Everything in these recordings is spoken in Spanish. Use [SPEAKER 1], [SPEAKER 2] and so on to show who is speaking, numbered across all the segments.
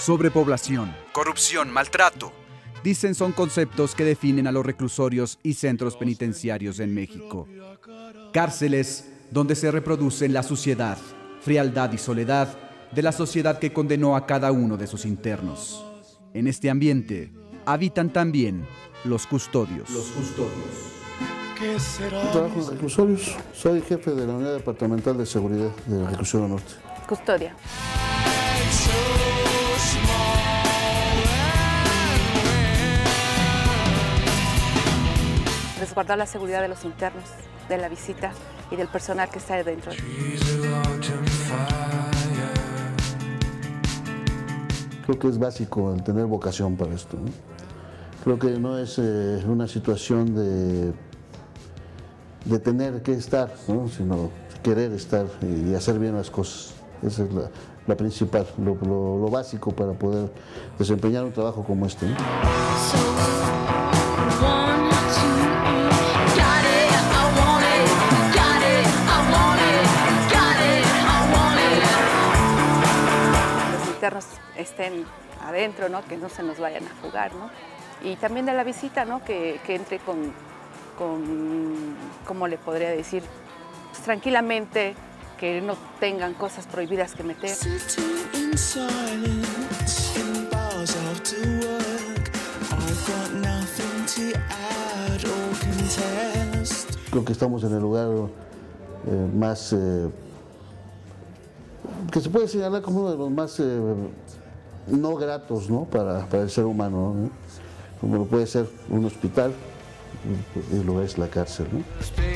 [SPEAKER 1] Sobrepoblación, corrupción, maltrato. Dicen son conceptos que definen a los reclusorios y centros penitenciarios en México. Cárceles donde se reproducen la suciedad, frialdad y soledad de la sociedad que condenó a cada uno de sus internos. En este ambiente habitan también los custodios.
[SPEAKER 2] Trabajo en reclusorios. Soy jefe de la Unidad Departamental de Seguridad del Reclusorio Norte.
[SPEAKER 3] Custodia. Resguardar la seguridad de los internos, de la visita y del personal que está ahí dentro.
[SPEAKER 2] Creo que es básico el tener vocación para esto, ¿no? Creo que no es una situación de tener que estar, ¿no? Sino querer estar y hacer bien las cosas. Esa es la principal, lo básico para poder desempeñar un trabajo como este, ¿no?
[SPEAKER 3] Los internos estén adentro, ¿no? Que no se nos vayan a fugar, ¿no? Y también de la visita, ¿no? Que entre con ¿cómo le podría decir? Pues, tranquilamente, que no tengan cosas prohibidas que meter.
[SPEAKER 2] Creo que estamos en el lugar más, que se puede señalar como uno de los más no gratos, ¿no? para el ser humano, ¿no? Como lo puede ser un hospital y lo es la cárcel, ¿no?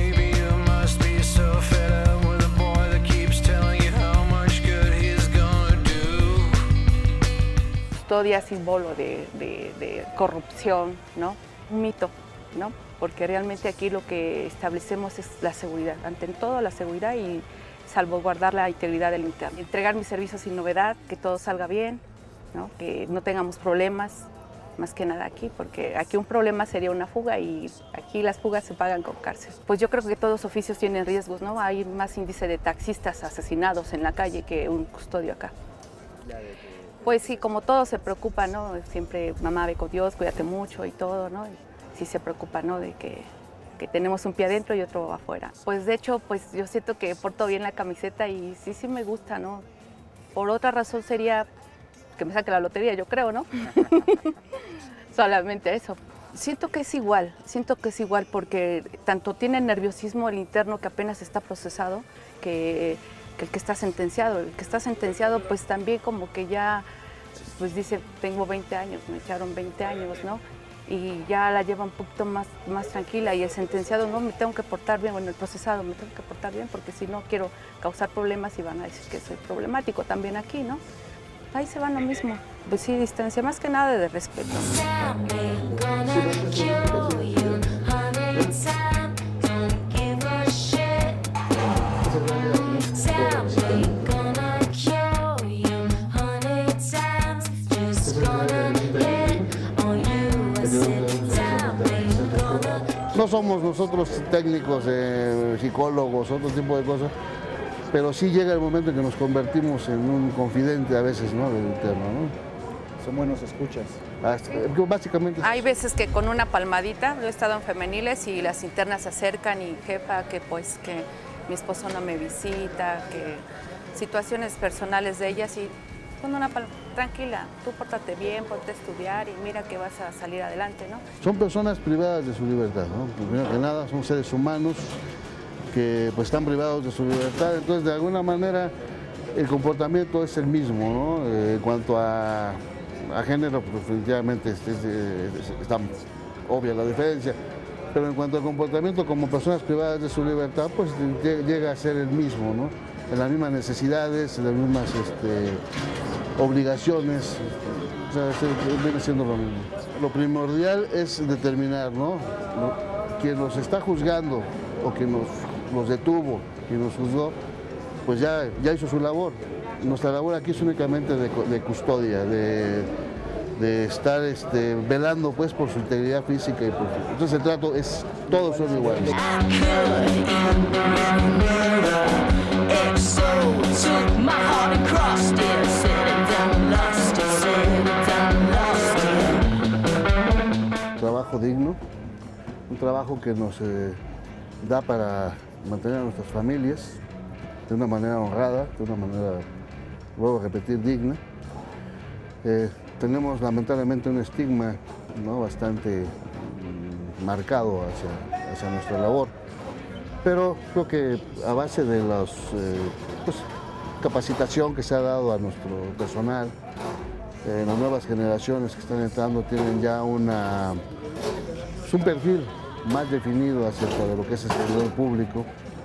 [SPEAKER 3] Custodia, símbolo de corrupción, ¿no? Un mito, ¿no? Porque realmente aquí lo que establecemos es la seguridad, ante todo la seguridad y salvaguardar la integridad del interno. Entregar mis servicios sin novedad, que todo salga bien, ¿no? Que no tengamos problemas, más que nada aquí, porque aquí un problema sería una fuga y aquí las fugas se pagan con cárcel. Pues yo creo que todos los oficios tienen riesgos, ¿no? Hay más índice de taxistas asesinados en la calle que un custodio acá. Pues sí, como todo se preocupa, ¿no? Siempre mamá ve con Dios, cuídate mucho y todo, ¿no? Y sí se preocupa, ¿no? De que tenemos un pie adentro y otro afuera. Pues de hecho, pues yo siento que porto bien la camiseta y sí me gusta, ¿no? Por otra razón sería que me saque la lotería, yo creo, ¿no? Solamente eso. Siento que es igual porque tanto tiene nerviosismo el interno que apenas está procesado que el que está sentenciado. El que está sentenciado pues también como que ya pues dice, tengo 20 años, me echaron 20 años, ¿no? Y ya la lleva un poquito más tranquila y el sentenciado, no, me tengo que portar bien, bueno, el procesado me tengo que portar bien porque si no quiero causar problemas y van a decir que soy problemático también aquí, ¿no? Ahí se van lo mismo, pues sí, distancia, más que nada de respeto.
[SPEAKER 2] No somos nosotros técnicos, psicólogos, otro tipo de cosas, pero sí llega el momento en que nos convertimos en un confidente a veces, ¿no? Del interno, ¿no?
[SPEAKER 4] Son buenos escuchas.
[SPEAKER 2] Básicamente.
[SPEAKER 3] Hay veces que con una palmadita, yo he estado en femeniles y las internas se acercan y jefa, que pues que mi esposo no me visita, que situaciones personales de ellas y con una palmadita, tranquila, tú pórtate bien, ponte a estudiar y mira que vas a salir adelante, ¿no?
[SPEAKER 2] Son personas privadas de su libertad, ¿no? Primero que nada son seres humanos que pues están privados de su libertad, entonces de alguna manera el comportamiento es el mismo, ¿no? En cuanto a género, pues definitivamente está obvia la diferencia, pero en cuanto al comportamiento como personas privadas de su libertad, pues llega a ser el mismo, ¿no? En las mismas necesidades, en las mismas obligaciones, o sea, viene siendo lo mismo. Lo primordial es determinar, ¿no? Quien nos está juzgando o quien nos detuvo, quien nos juzgó, pues ya hizo su labor. Nuestra labor aquí es únicamente de custodia, de estar velando pues por su integridad física y entonces el trato es, todos son iguales.
[SPEAKER 5] Took my heart and crossed it, said it, then lost it, said
[SPEAKER 2] digno, un trabajo que nos da para mantener a nuestras familias de una manera honrada, de una manera, vuelvo a repetir, digna. Tenemos lamentablemente un estigma, ¿no?, bastante marcado hacia nuestra labor, pero creo que a base de la capacitación que se ha dado a nuestro personal, las nuevas generaciones que están entrando tienen ya un perfil más definido acerca de lo que es el servidor público.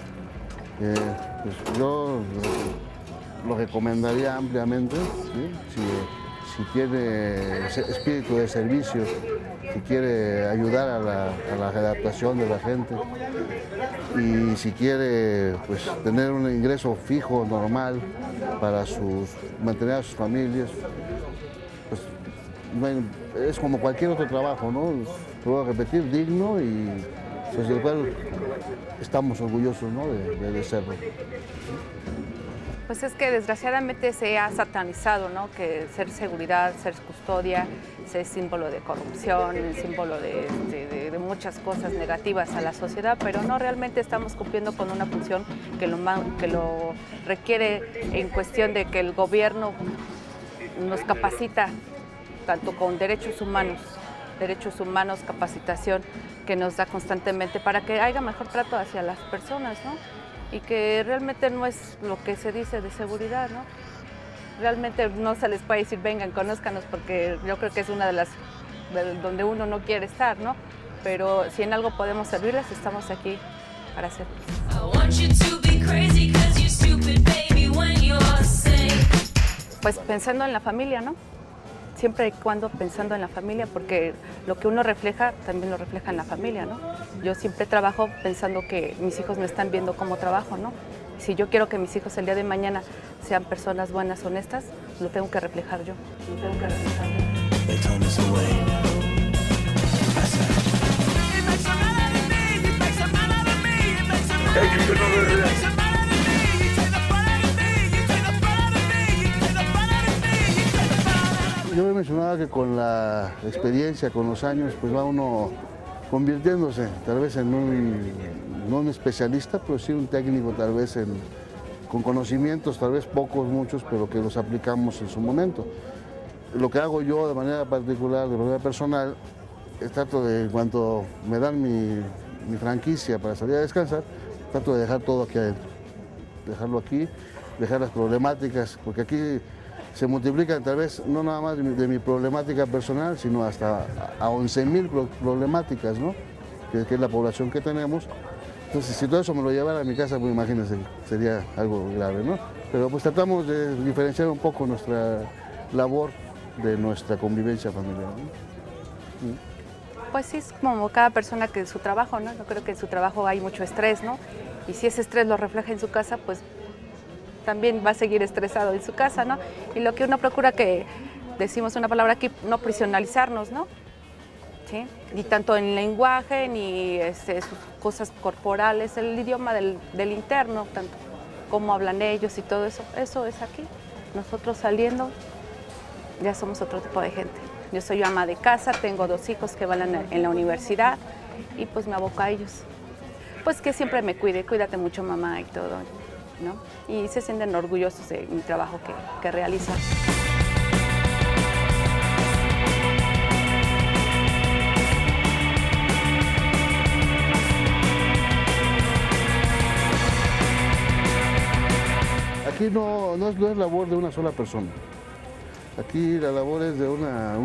[SPEAKER 2] Pues yo lo recomendaría ampliamente, ¿sí? Si tiene espíritu de servicio, si quiere ayudar a la readaptación de la gente y si quiere, pues, tener un ingreso fijo, normal, para mantener a sus familias, pues, bueno, es como cualquier otro trabajo, ¿no? Lo voy a repetir, digno y pues, del cual estamos orgullosos, ¿no?, de serlo.
[SPEAKER 3] Pues es que desgraciadamente se ha satanizado, ¿no?, que ser seguridad, ser custodia, ser símbolo de corrupción, símbolo de muchas cosas negativas a la sociedad, pero no, realmente estamos cumpliendo con una función que lo requiere en cuestión de que el gobierno nos capacita tanto con derechos humanos, capacitación que nos da constantemente para que haya mejor trato hacia las personas, ¿no? Y que realmente no es lo que se dice de seguridad, ¿no? Realmente no se les puede decir, vengan, conózcanos, porque yo creo que es una de las donde uno no quiere estar, ¿no? Pero si en algo podemos servirles, estamos aquí para hacerlo. Pues pensando en la familia, ¿no? Siempre y cuando pensando en la familia, porque lo que uno refleja, también lo refleja en la familia, ¿no? Yo siempre trabajo pensando que mis hijos me están viendo cómo trabajo, ¿no? Si yo quiero que mis hijos el día de mañana sean personas buenas, honestas, lo tengo que reflejar yo.
[SPEAKER 2] Yo me mencionaba que con la experiencia, con los años, pues va uno convirtiéndose tal vez en no un especialista, pero sí un técnico tal vez con conocimientos, tal vez pocos, muchos, pero que los aplicamos en su momento. Lo que hago yo de manera particular, de manera personal, trato de, en cuanto me dan mi franquicia para salir a descansar, trato de dejar todo aquí adentro, dejarlo aquí, dejar las problemáticas, porque aquí se multiplican tal vez no nada más de mi problemática personal, sino hasta a 11,000 problemáticas, ¿no?, que es la población que tenemos. Entonces, si todo eso me lo llevara a mi casa, pues imagínense, sería algo grave, ¿no? Pero pues tratamos de diferenciar un poco nuestra labor de nuestra convivencia familiar, ¿no?
[SPEAKER 3] Pues sí, es como cada persona que en su trabajo, ¿no? Yo creo que en su trabajo hay mucho estrés, ¿no? Y si ese estrés lo refleja en su casa, pues también va a seguir estresado en su casa, ¿no? Y lo que uno procura, que decimos una palabra aquí, no prisionalizarnos, ¿no? ¿Sí? Ni tanto en lenguaje, ni sus cosas corporales, el idioma del interno, tanto cómo hablan ellos y todo eso, eso es aquí. Nosotros saliendo ya somos otro tipo de gente. Yo soy ama de casa, tengo 2 hijos que van en la universidad y pues me aboco a ellos. Pues que siempre me cuide, cuídate mucho, mamá, y todo, ¿no? Y se sienten orgullosos de mi trabajo que realizan.
[SPEAKER 2] Aquí no es labor de una sola persona. Aquí la labor es de un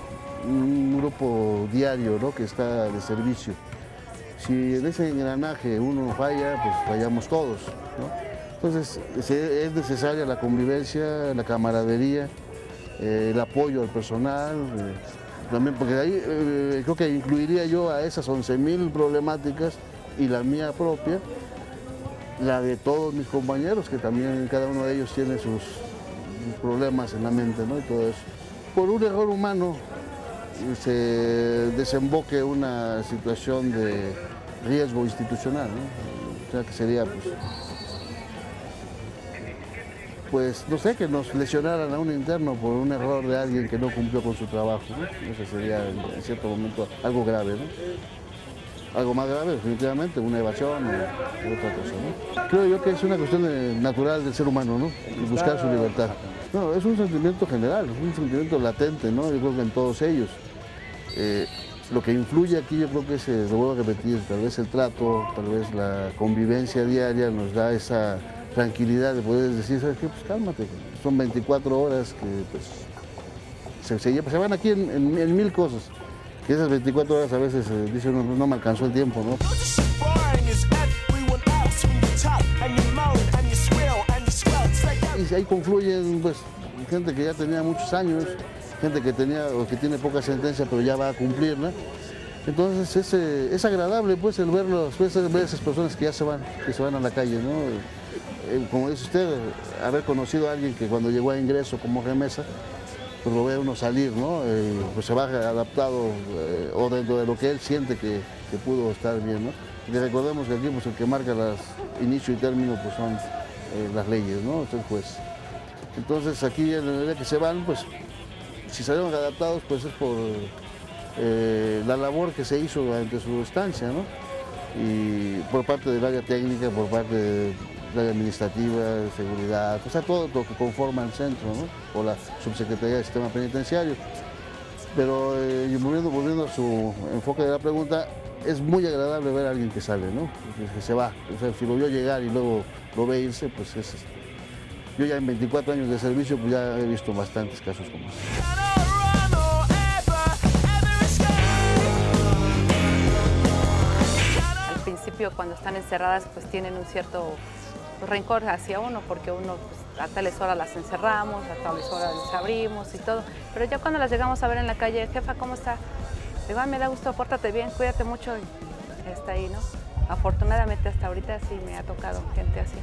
[SPEAKER 2] grupo diario, ¿no?, que está de servicio. Si en ese engranaje uno falla, pues fallamos todos, ¿no? Entonces es necesaria la convivencia, la camaradería, el apoyo al personal, también, porque ahí creo que incluiría yo a esas 11,000 problemáticas y la mía propia, la de todos mis compañeros, que también cada uno de ellos tiene sus problemas en la mente, ¿no?, y todo eso. Por un error humano se desemboque una situación de riesgo institucional, ¿no? O sea, que sería, pues, pues, no sé, que nos lesionaran a un interno por un error de alguien que no cumplió con su trabajo, ¿no? Eso sería en cierto momento algo grave, ¿no? Algo más grave, definitivamente, una evasión o otra cosa, ¿no? Creo yo que es una cuestión natural del ser humano, ¿no? Buscar su libertad. No, es un sentimiento general, es un sentimiento latente, ¿no? Yo creo que en todos ellos. Lo que influye aquí yo creo que es, lo vuelvo a repetir, tal vez el trato, tal vez la convivencia diaria nos da esa tranquilidad de poder decir, ¿sabes qué? Pues cálmate, son 24 horas que pues, se van aquí en mil cosas. Que esas 24 horas a veces dice uno, no me alcanzó el tiempo, ¿no? Y ahí confluyen pues, gente que ya tenía muchos años, gente que tenía o que tiene poca sentencia pero ya va a cumplir, ¿no? Entonces es agradable pues el ver esas personas que ya se van a la calle, ¿no? Como dice usted, haber conocido a alguien que cuando llegó a ingreso como remesa, pues lo ve uno salir, ¿no? Pues se va adaptado o dentro de lo que él siente que pudo estar bien, ¿no? Y recordemos que aquí pues, el que marca las inicio y término pues son las leyes, ¿no? Es el juez. Entonces aquí en el día que se van, pues si salieron adaptados, pues es por la labor que se hizo durante su estancia, ¿no? Y por parte del área técnica, por parte del área administrativa, de seguridad, o sea, todo lo que conforma el centro, ¿no? O la subsecretaría del sistema penitenciario. Pero volviendo a su enfoque de la pregunta, es muy agradable ver a alguien que sale, ¿no? Que se va. O sea, si lo vio llegar y luego lo ve irse, pues es... Yo ya en 24 años de servicio pues ya he visto bastantes casos como este.
[SPEAKER 3] Al principio, cuando están encerradas, pues tienen un cierto rencor hacia uno, porque uno pues, a tales horas las encerramos, a tales horas les abrimos y todo. Pero ya cuando las llegamos a ver en la calle, jefa, ¿cómo está? Digo, me da gusto, pórtate bien, cuídate mucho, y está ahí, ¿no? Afortunadamente hasta ahorita sí me ha tocado gente así.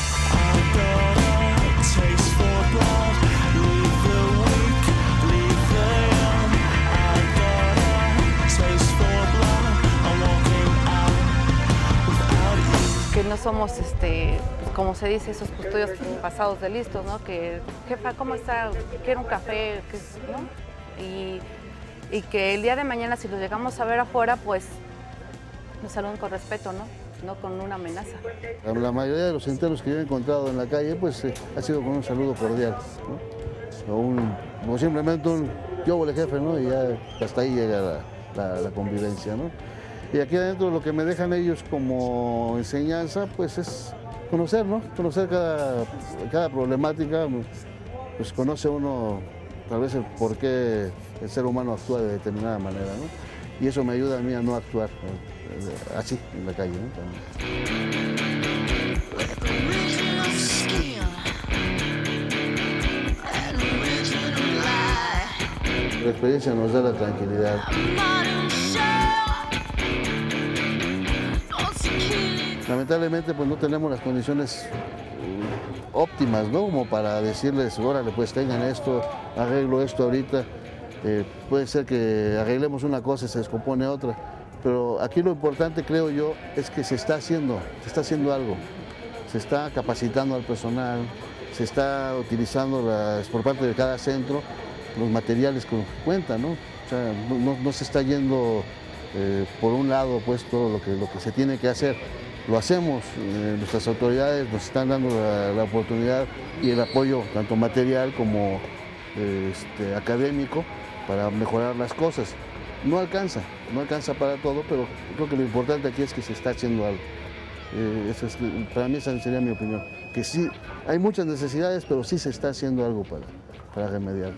[SPEAKER 3] Que no somos, pues, como se dice, esos custodios pasados de listos, ¿no? Que, jefa, ¿cómo está? Quiero un café, ¿no? Y que el día de mañana, si los llegamos a ver afuera, pues nos saluden con respeto, ¿no? No con una amenaza.
[SPEAKER 2] La mayoría de los internos que yo he encontrado en la calle, pues ha sido con un saludo cordial, ¿no? O simplemente un yo huele jefe, ¿no? Y ya hasta ahí llega la convivencia, ¿no? Y aquí adentro lo que me dejan ellos como enseñanza, pues es conocer, ¿no? Conocer cada problemática, pues conoce uno tal vez el por qué el ser humano actúa de determinada manera, ¿no? Y eso me ayuda a mí a no actuar así en la calle, ¿no? La experiencia nos da la tranquilidad. Lamentablemente pues no tenemos las condiciones óptimas, ¿no? Como para decirles, órale, pues tengan esto, arreglo esto ahorita. Puede ser que arreglemos una cosa y se descompone otra, pero aquí lo importante, creo yo, es que se está haciendo algo. Se está capacitando al personal, se está utilizando por parte de cada centro los materiales que cuentan, ¿no? O sea, no se está yendo por un lado pues todo lo que se tiene que hacer. Lo hacemos, nuestras autoridades nos están dando la oportunidad y el apoyo tanto material como académico para mejorar las cosas. No alcanza para todo, pero creo que lo importante aquí es que se está haciendo algo. Para mí esa sería mi opinión, que sí, hay muchas necesidades, pero sí se está haciendo algo para remediarlas.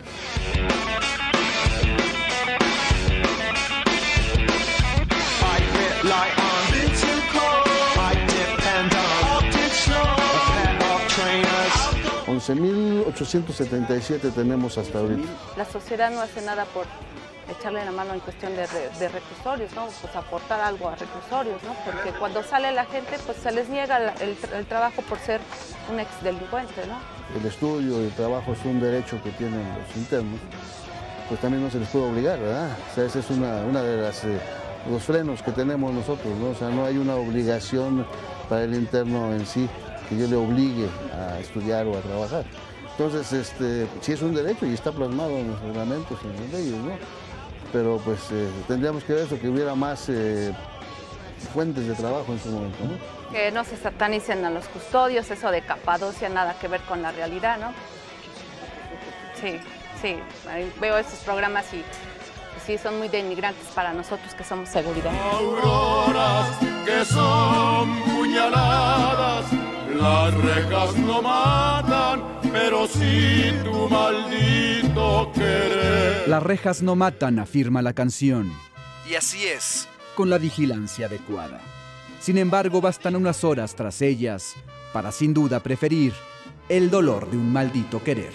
[SPEAKER 2] $11,877 tenemos hasta ahorita.
[SPEAKER 3] La sociedad no hace nada por echarle la mano en cuestión de reclusorios, ¿no? Pues aportar algo a reclusorios, ¿no? Porque cuando sale la gente, pues se les niega el trabajo por ser un exdelincuente, ¿no?
[SPEAKER 2] El estudio y el trabajo es un derecho que tienen los internos, pues también no se les puede obligar, ¿verdad? O sea, ese es una de los frenos que tenemos nosotros, ¿no? O sea, no hay una obligación para el interno en sí que yo le obligue a estudiar o a trabajar. Entonces, sí es un derecho y está plasmado en los reglamentos, en las leyes, ¿no? Pero pues tendríamos que ver eso, que hubiera más fuentes de trabajo en su momento, ¿no?
[SPEAKER 3] Que no se satanicen a los custodios, eso de Capadocia, nada que ver con la realidad, ¿no? Sí, sí, ahí veo estos programas y sí son muy denigrantes para nosotros que somos seguridad.
[SPEAKER 4] Auroras que son puñaladas, las rejas no matan, pero sí tu maldito querer.
[SPEAKER 1] Las rejas no matan, afirma la canción. Y así es, con la vigilancia adecuada. Sin embargo, bastan unas horas tras ellas para sin duda preferir el dolor de un maldito querer.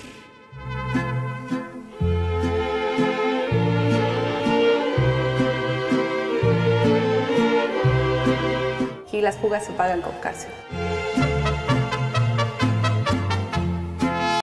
[SPEAKER 3] Y las fugas se pagan con cárcel.